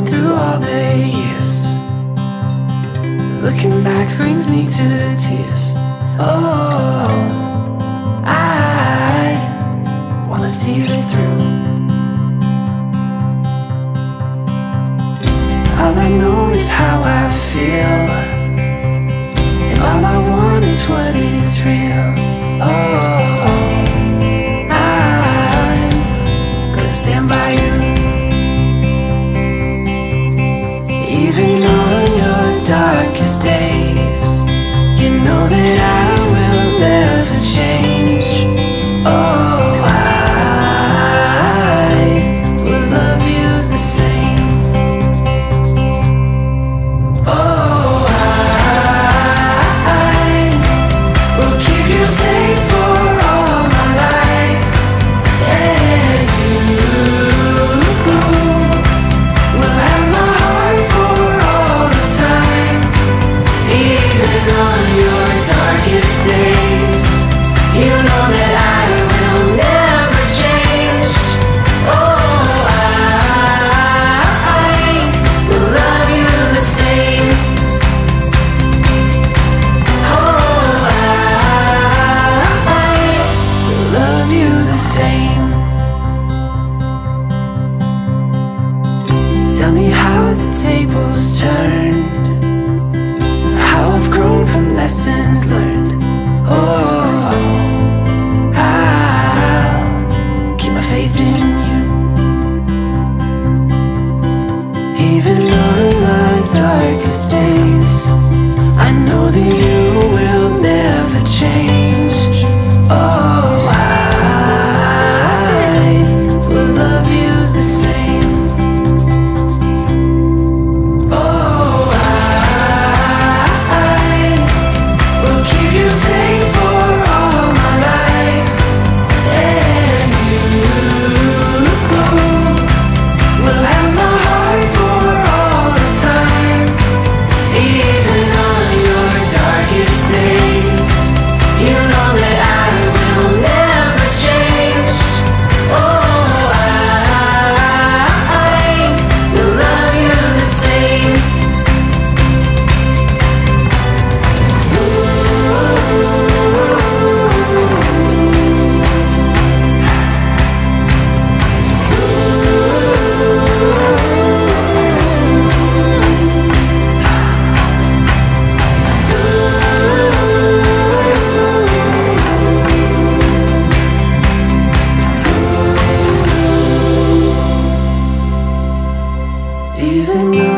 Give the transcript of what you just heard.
known through all the years. Looking back brings me to tears. Oh, I wanna see this through. All I know is how I feel, and all I want is what is real. Oh, I'm gonna stand by you, even on your darkest days. You know that I will never change. Oh, I will love you the same. Oh, I will keep you safe for all my life, and you will have my heart for all of time. Even on your darkest days, you know that I will never change. Oh, I will love you the same. Oh, I will love you the same. Tell me how the tables turned, how I've grown from lessons learned. Oh, I'll keep my faith in you, even on my darkest days. I know that you will never change. Oh, I will love you the same. Oh, I will keep you safe for all my life, and you will have my heart for all of time. Even on your darkest days, you know that I will never change. Oh, I will love you the same. Even though